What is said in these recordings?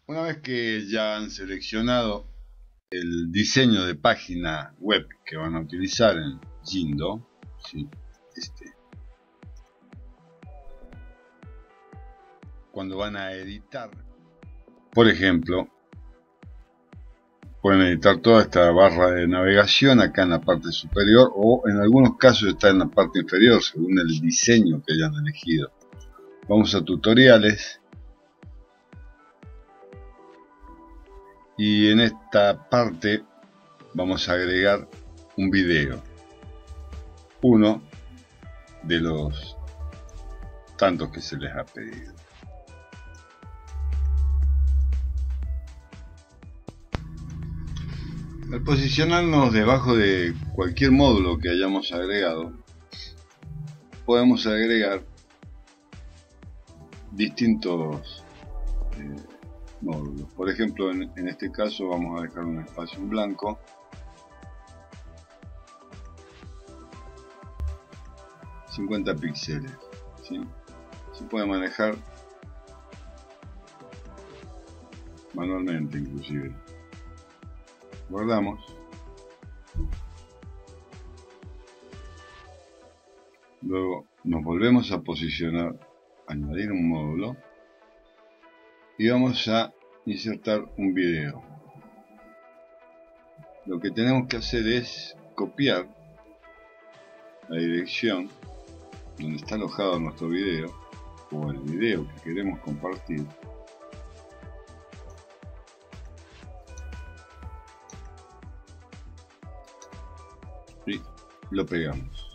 Una vez que ya han seleccionado el diseño de página web que van a utilizar en Jindo, ¿sí? Cuando van a editar, por ejemplo, pueden editar toda esta barra de navegación acá en la parte superior, o en algunos casos está en la parte inferior según el diseño que hayan elegido. Vamos a tutoriales y en esta parte vamos a agregar un video, uno de los tantos que se les ha pedido. Al posicionarnos debajo de cualquier módulo que hayamos agregado, podemos agregar distintos módulos. Por ejemplo, en este caso vamos a dejar un espacio en blanco. ...50 píxeles, ¿sí? Se puede manejar manualmente inclusive. Guardamos. Luego nos volvemos a posicionar, añadir un módulo y vamos a insertar un video. Lo que tenemos que hacer es copiar la dirección donde está alojado nuestro video o el video que queremos compartir y lo pegamos.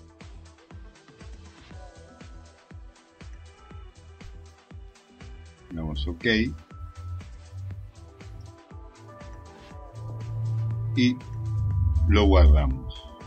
Damos OK y lo guardamos.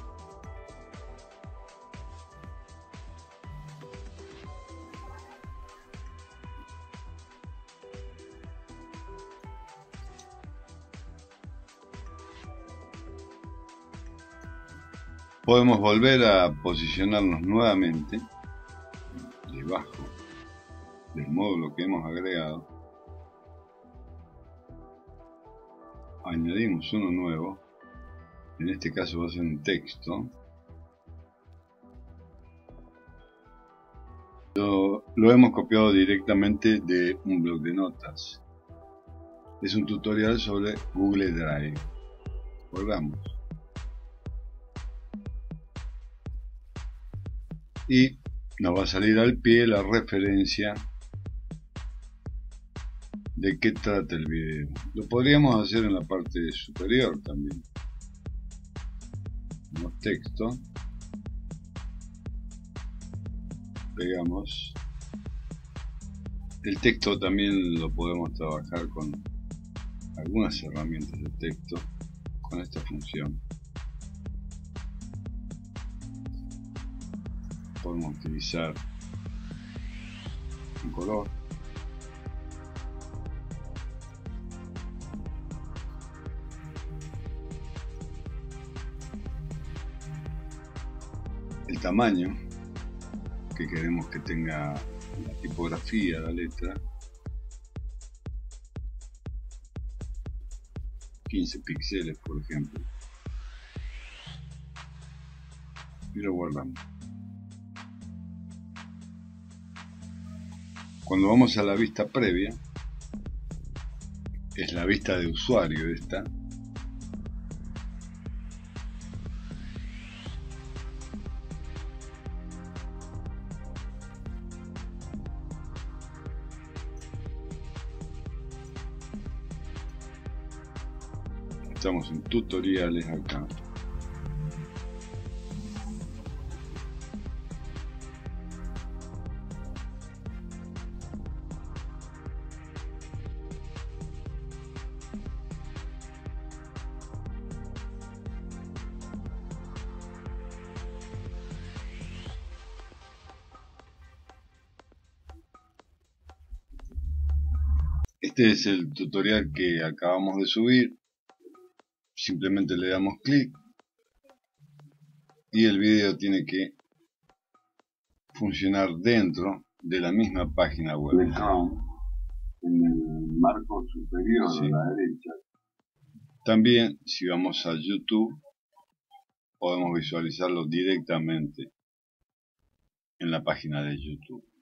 Podemos volver a posicionarnos nuevamente debajo del módulo que hemos agregado. Añadimos uno nuevo, en este caso va a ser un texto. Lo hemos copiado directamente de un blog de notas. Es un tutorial sobre Google Drive. Volvamos. Y nos va a salir al pie la referencia de qué trata el video. Lo podríamos hacer en la parte superior también. Tenemos texto, pegamos. El texto también lo podemos trabajar con algunas herramientas de texto con esta función. Podemos utilizar un color, el tamaño que queremos que tenga la tipografía, la letra, 15 píxeles por ejemplo, y lo guardamos. Cuando vamos a la vista previa, es la vista de usuario esta, estamos en tutoriales acá. Este es el tutorial que acabamos de subir. Simplemente le damos clic y el video tiene que funcionar dentro de la misma página web. en el marco superior Sí. a la derecha. También, si vamos a YouTube, podemos visualizarlo directamente en la página de YouTube.